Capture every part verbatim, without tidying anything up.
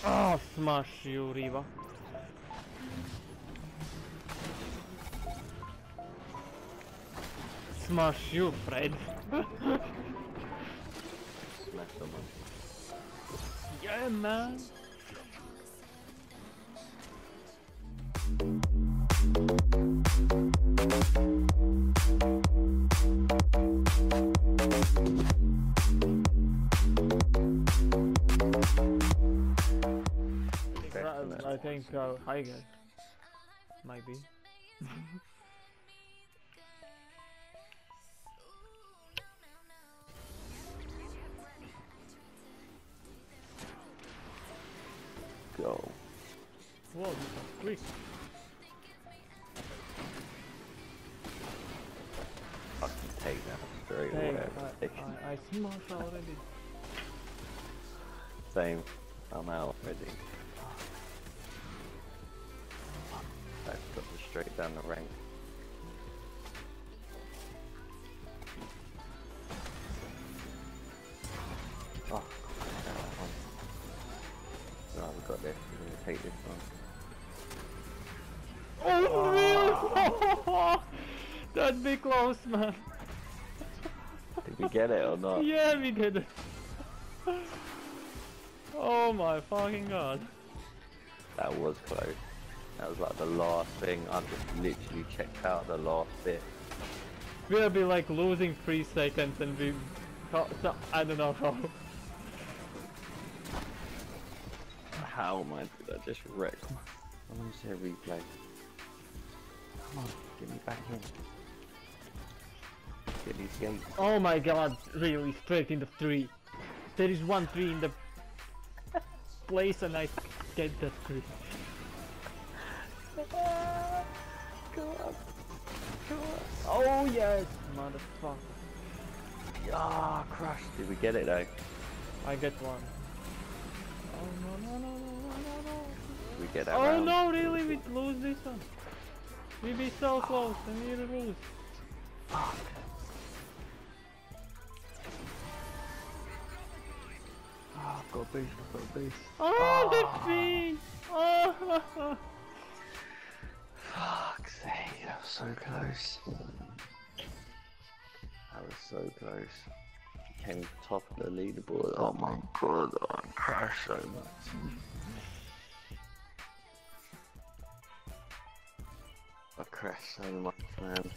Oh, smash you, Riva. Smash you, Fred. Smash someone. Yeah, man. I think uh, I guess might be. Go. Whoa, this is quick. I can take that straight Hey, away. I, I, I smashed already. Same. I'm out already. I've got them straight down the rank. Oh, that one. No, I've got this. I'm gonna take this one. Oh, oh. That'd be close, man. Did we get it or not? Yeah, we did it. Oh my fucking god. That was close. That was like the last thing. I just literally checked out the last bit. We'll be like losing three seconds and we... I don't know how. How am I did I just wreck? I want to see a replay. Come on, get me back in. Get these gates. Oh my god, really, straight in the tree. There is one tree in the place and I get that tree. Go up. Go up. Oh yes, motherfucker. Ah, crash. Did we get it though? I get one. Oh no no no no no no no. Did we get that Oh round? no, really, we lose this one. We be so close and we lose. Fuck. Oh, I've got a boost, I've got a boost. Oh, the feet! Oh. Fuck's sake, that was so close. That was so close. Came top of the leaderboard. Oh my god, I crashed so much. I crashed so much, man.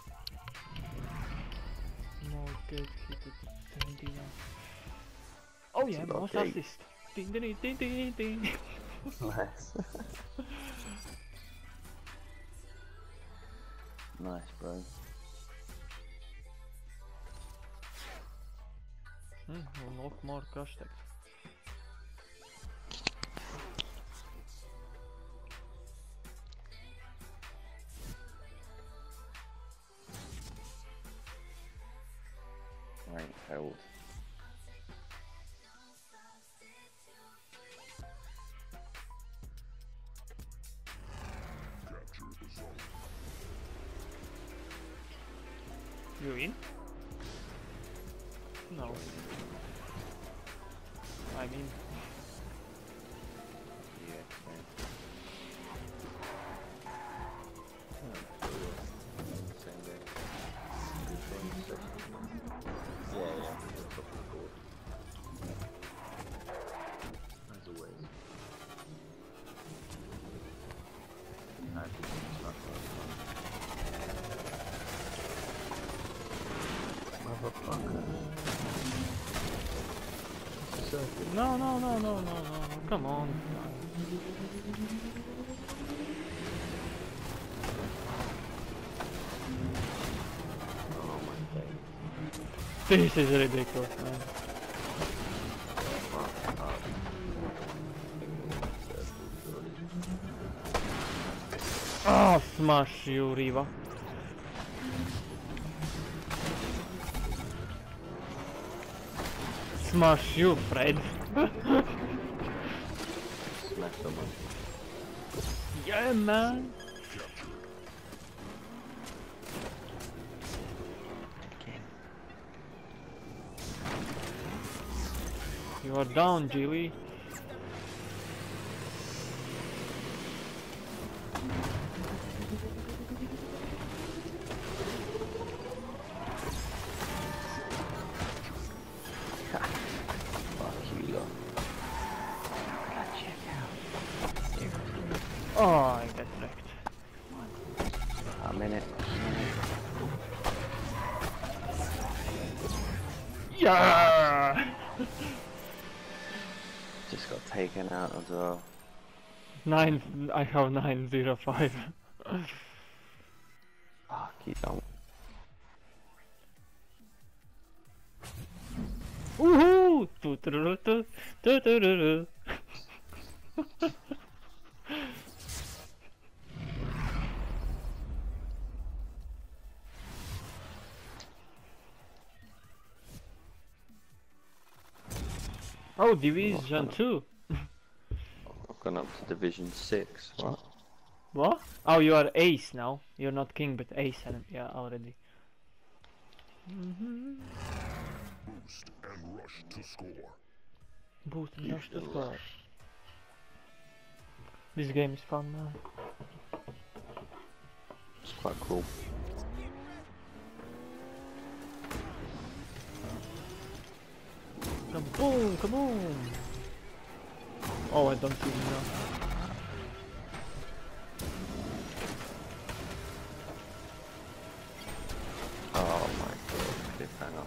No good, hit it seventy-one. Oh yeah, most assist. Ding ding ding ding ding. Nice. Nice, bro. Hmm, unlock more crush tags. Rank held. You in? No. I mean... Yeah, same. Same day. Yeah, yeah. Top of the board. As always. Actually, it's not Motherfucker. No, no, no, no, no, no, no, come on. Oh my god. This is ridiculous, man. Oh, smash you, Riva. Smash you, Fred. Smash someone. Yeah, man. You are down, Gilly. go. Check out. Oh, I got wrecked. A minute. Yeah! Just got taken out as well. Nine. I have nine zero five. Fuck, you don't. Woohoo! Tu tu tu tu tu tu tu. Oh, Division two. I've gone up to Division six. What? What? Oh, you are ace now. You're not king, but ace. And yeah, already. Mm-hmm. Boost and rush to score. Boost and rush to score. This game is fun, man. It's quite cool. Kaboom! Kaboom! Oh, I don't see him now. Oh my god, cliffhanger.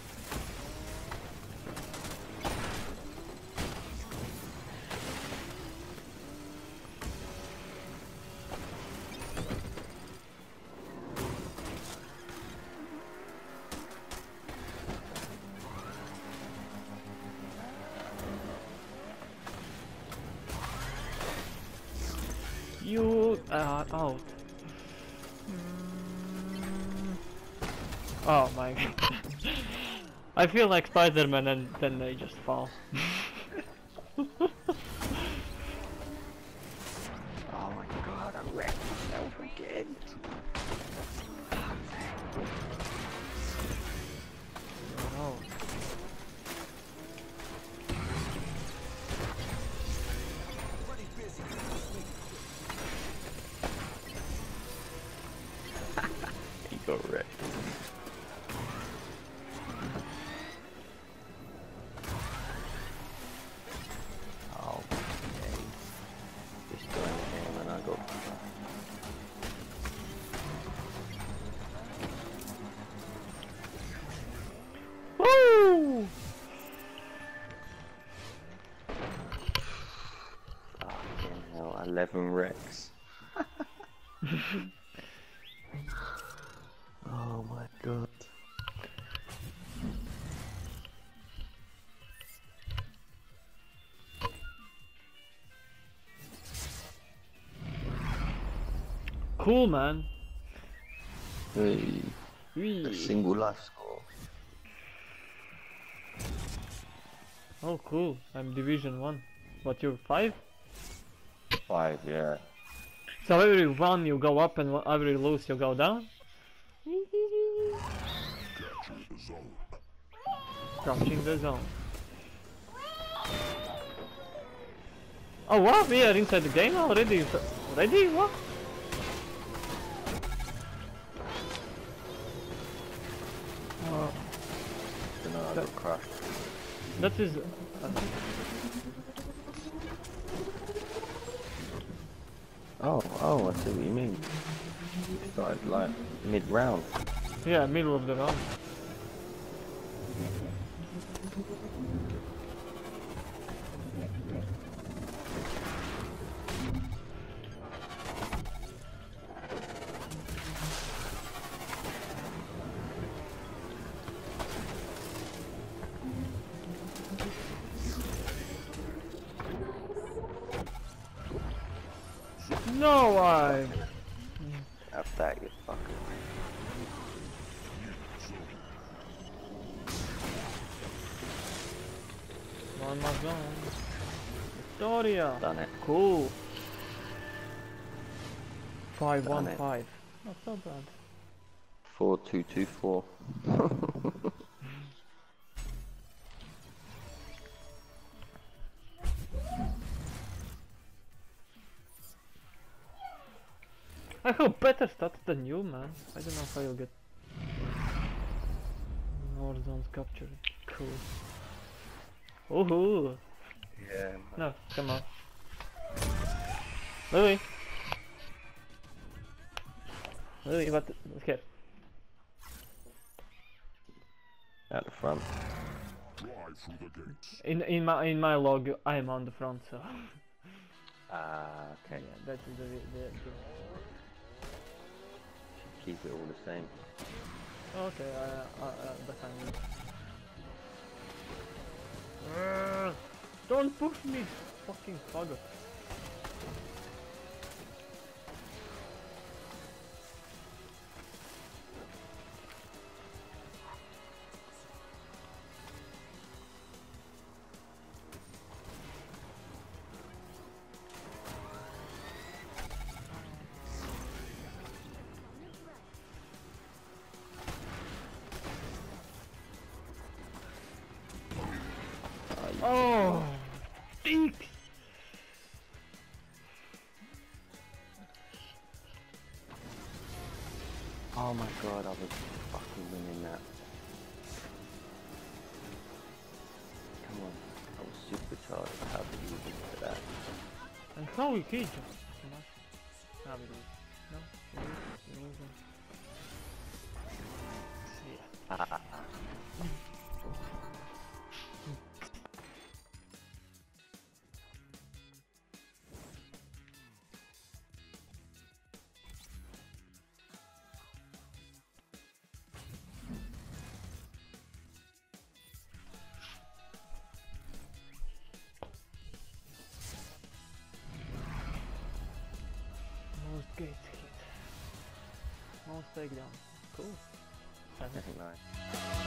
You are out. Mm. Oh my god. I feel like Spider-Man and then they just fall. Oh my god, I wrecked myself again. Oh. He got wrecked. Oh, okay. Just joined the game and I got. Woo! Fucking hell, eleven wrecks. Oh my god. Cool, man. Hey, a Wee. single life score. Oh, cool. I'm Division one. What, you're five? Five, yeah. So every one you go up and every lose you go down? Capture the zone. Crouching the zone. Oh what? We are inside the game already? Ready? What? Oh, You know, I got crushed. that is... Uh, Oh, oh, I see what you mean. You started like mid-round. yeah, middle of the round. No, I... Have that, you fucker. One more zone. Victoria! Done it. Cool. Five Done one it. five. Not so bad. Four two two four. I have better stats than you, man. I don't know if I'll get more zones captured. Cool. Ooh. Yeah. No, come on. Louis. Louis, what? Let's get. At the front. Drive through the gates. In in my in my log, I am on the front, so. Ah, okay. Yeah, that is the, the, the Keep it all the same. okay. Uh, uh, uh, behind me. Uh, don't push me, fucking faggot. Oh, eek. Oh my god, I was fucking winning that. Come on, I was supercharged. How did you do for that? And how we killed you? Now we lose. No, we lose. We're losing. Yeah. Ah. Most gates hit. Most takedown. Cool. Seven. Nice.